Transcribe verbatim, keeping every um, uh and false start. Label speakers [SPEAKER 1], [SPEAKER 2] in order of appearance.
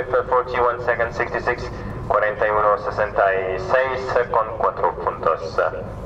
[SPEAKER 1] F forty-one seconds sixty-six, cuarenta y uno sesenta y seis con cuatro puntos.